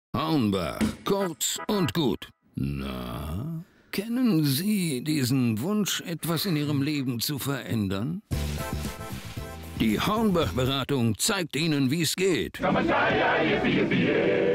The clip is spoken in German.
Hornbach, kurz und gut. Na, kennen Sie diesen Wunsch, etwas in Ihrem Leben zu verändern? Die Hornbach-Beratung zeigt Ihnen, wie es geht.